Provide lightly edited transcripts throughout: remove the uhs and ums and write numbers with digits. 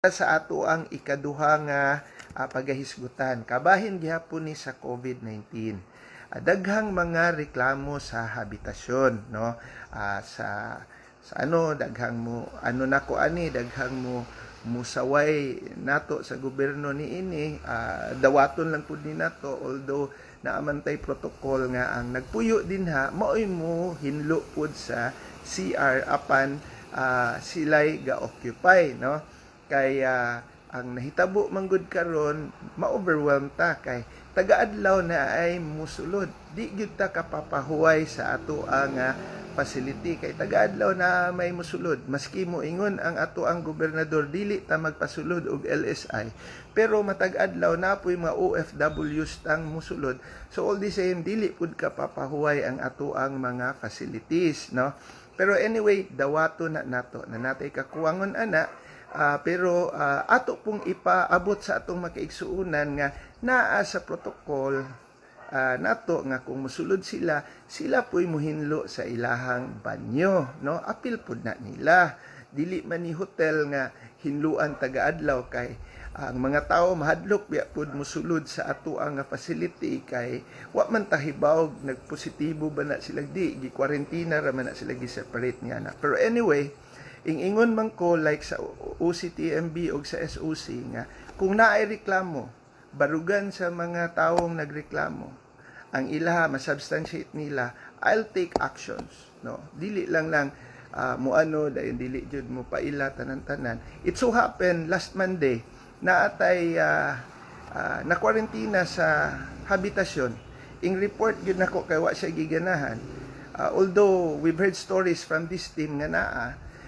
sa ato ang ikaduha nga pagahisgutan. Kabahin gihapon ni sa COVID-19. Daghang mga reklamo sa habitasyon, no? Sa daghang mo nako ani daghang mo musaway nato sa gobyerno niini, dawaton lang pud ni nato, although naamantay protocol nga ang nagpuyo dinha maoy mo hinlo pud sa CR apan sila'y ga-occupy, no? Kaya ang nahitabo manggod karon ma-overwhelm ta kay taga-adlaw na ay musulod. Di gyud ta kapapahuway sa ato ang facility kay taga-adlaw na may musulod. Maski mo ingon ang ato ang gobernador dili ta magpasulod og LSI, pero matag-adlaw na po'y mga OFWs tang musulod. So all the same dili pud kapapahuway ang ato ang mga facilities, no? Pero anyway, dawato na nato na natay kakuwangon ana. Pero ato pong ipaabot sa atong makaigsuunan nga naa sa protocol nato nga kung musulod sila po'y muhinlo sa ilahang banyo, no? Apil pud na nila. Dili man ni hotel nga hinluan taga-adlaw kay ang mga tao mahadlok biya pud musulod sa ato ang facility kay wa man tahibaw nagpositibo ba na sila, di gi-quarantine ra man na sila gi-separate niya na. Pero anyway, ingon man ko like sa OCTMB o sa SOC nga kung naay reklamo barugan sa mga taong nagreklamo ang ilaha masubstantiate nila, I'll take actions, no? Dili lang muano dayon dili jud mo paila tanan-tanan. It so happen last Monday na atay na quarantine sa habitasyon. Ing report gyud nako kay wa siya giganahan, although we've heard stories from this team nga naa.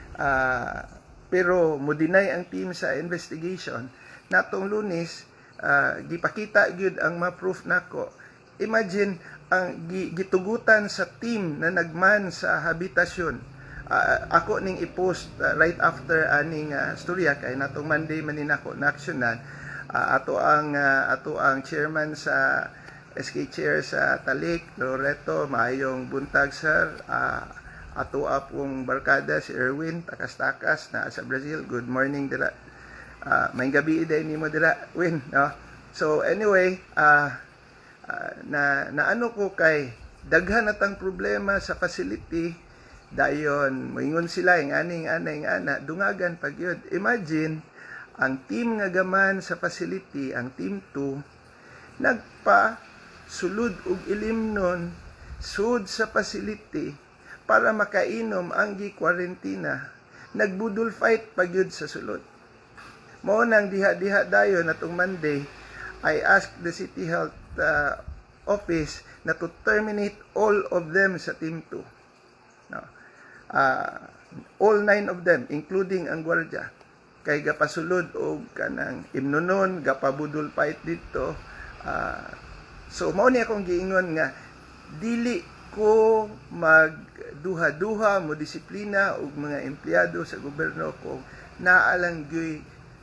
Pero mo-deny ang team sa investigation. Natong Lunes, gipakita gyud ang ma-proof nako. Imagine ang gitugutan sa team na nagman sa habitasyon. Ako ning i-post right after aning storya kay natong Monday manin ako na aksyonan. Ato ang chairman sa SK chair sa Talik, Loreto, maayong buntag sir. Ato apong barkada si Erwin takas-takas na sa Brazil. Good morning dira. May gabi day nimo dira, Win, no? So anyway, na ano ko kay daghan natang problema sa facility dayon moingon sila ing ana dungagan pag yun. Imagine ang team nga gaman sa facility, ang team 2 nagpa sulod og ilimnon sud sa facility para makainom ang gi-quarantina. Nagbudol fight pagyud sa sulod. Mao nang diha-diha dayon atong Monday, I asked the City Health Office na to terminate all of them sa Team 2. No. All 9 of them, including ang gwardiya. Kay gapasulod og kanang imnonon, gapabudol fight dito. So mao ni akong giingon nga dili ko magduha-duha mo disiplina og mga empleyado sa gobyerno kung naalang gyoy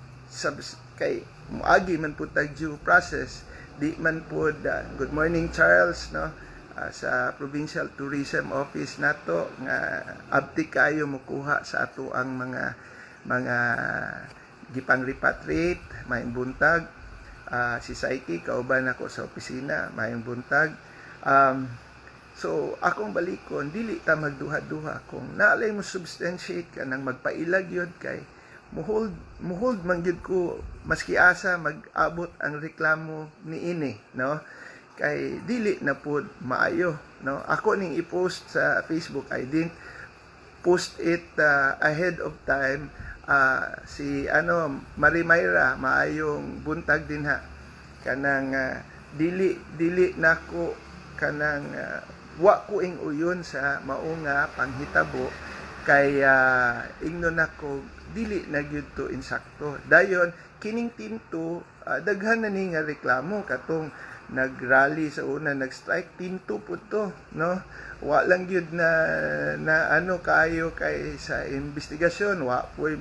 kay muagi man pud tag due process, di man pud good morning Charles, no? Sa Provincial Tourism Office nato nga abti kayo mokuha sa ato ang mga gipang repatriate maayong buntag. Si Saiki kauban ako sa opisina maayong buntag. So, akong balikon, dili ta magduha-duha. Kung naalay mo substantiate ka nang magpailag yun kay muhold man yun ko maski asa mag-abot ang reklamo ni ini, no? Kay dili na po maayo, no? Ako ning i-post sa Facebook, I didn't post it ahead of time. Si Marimayra maayong buntag din ha. Kanang dili nako kanang wa ko ing uyon sa maunga panghitabo kay ingnon ako dili na gyud to insakto. Dayon kining team 2 daghan na ni nga reklamo katong nagrally sa una, nag-strike team 2 pud to, no? Wa lang gyud na ano kaayo kay sa investigasyon, wa poy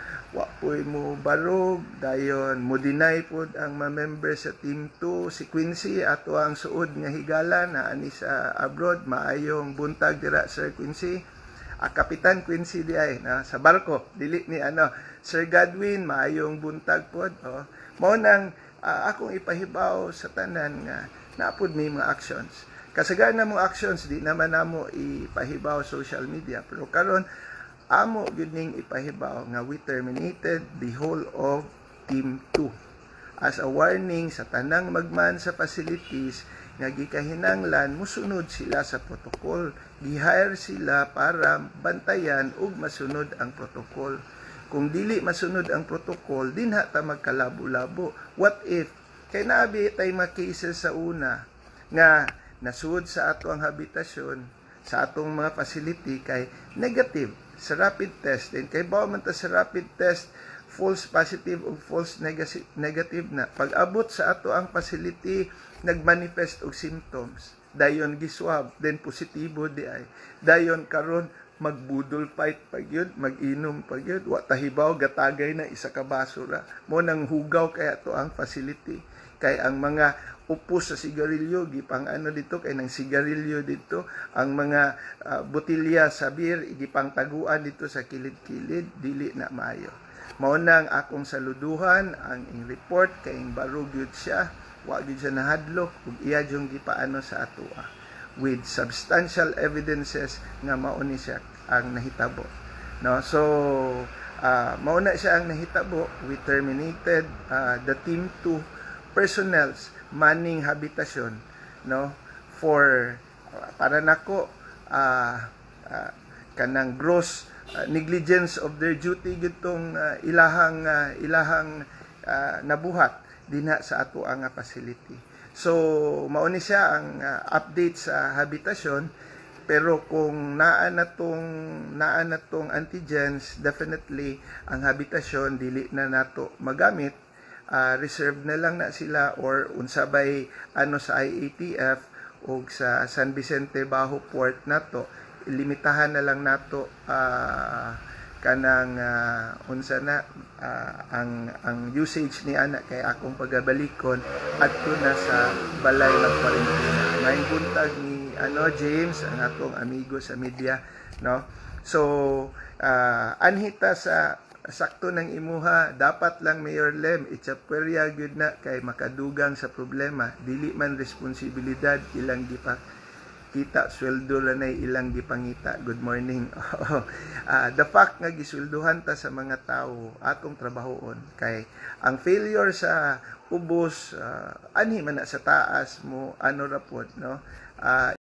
mo barog dayon mo deny pod ang mga member sa team 2. Si Quincy ato ang suod nga higala na ani sa abroad, maayong buntag dira Sir Quincy. Kapitan Quincy di ay sa barko dili ni Sir Godwin maayong buntag pod mao nang akong ipahibaw sa tanan nga naapod may mga actions. Kasagaran na mong actions di naman namo ipahibaw social media, pero karon amo gyud ning ipahibaw nga we terminated the whole of Team 2 as a warning sa tanang magman sa facilities nga gikahinanglan musunod sila sa protocol. Gi-hire sila para bantayan ug masunod ang protocol. Kung dili masunod ang protocol, dinha ta magkalabo-labo. What if kay naabi tay mga cases sa una nga nasud sa ato ang habitasyon, sa atong mga facility kay negative sa rapid test. Then kay bawa man ta sa rapid test false positive o false negative na. Pag-abot sa ato ang facility, nagmanifest og symptoms. Dayon giswab, then positibo di ay. Dayon karon magbudol fight pag yun, mag-inom pag yun, wa tahibaw gatagay na isa ka basura. Mo nang hugaw kay ato ang facility. Kay ang mga upos sa sigarilyo, gipang dito, kay nang sigarilyo dito, ang mga botilya sa beer, gipang taguan dito sa kilid-kilid, dili na maayo. Maunang akong saluduhan ang report kay barug gyud siya, wa gyud siya nahadlok ug iya jung gipaano sa atoa with substantial evidences nga mao ni siya ang nahitabo. No, so mao na siya ang nahitabo. We terminated the Team 2 personnel's manning habitation, no, for para nako kanang gross negligence of their duty gitong ilahang nabuhat dinha sa ato ang facility. So mao ni siya ang update sa habitasyon, pero kung naa na tong antigens, definitely ang habitasyon dili na nato magamit. Reserve na lang na sila or unsabay sa IATF o sa San Vicente Bajo Port nato, limitahan na lang nato kanang unsa na ang usage ni ana kay akong pagabalikon adto na sa balay magkwarentina. May buntag ni James, ang atong amigo sa media, no. So anhita sa sakto ng imuha, dapat lang Mayor Lem itsaperya gyud na kay makadugang sa problema. Dili man responsibilidad ilang kita sweldo lang ay ilang gipangita. Good morning. The fact nga gisweldohan ta sa mga tao atong trabahoon kay ang failure sa ubos anhi man na sa taas mo rapod, no.